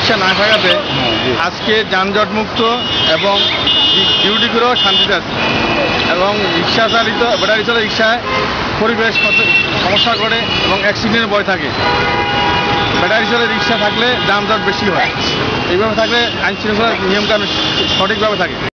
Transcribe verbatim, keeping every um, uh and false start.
রিক্সা না থাকাতে আজকে যানজট মুক্ত এবং ডিউটি করেও শান্তিতে আছে। এবং রিক্সা চালিত ব্যাটারি চালিত রিক্সায় পরিবেশ সমস্যা করে এবং অ্যাক্সিডেন্টের ভয় থাকে। ব্যাটারি চালিত রিক্সা থাকলে যানজট বেশি হয়। এইভাবে থাকলে আইন শৃঙ্খলার নিয়মকানুন সঠিকভাবে থাকে।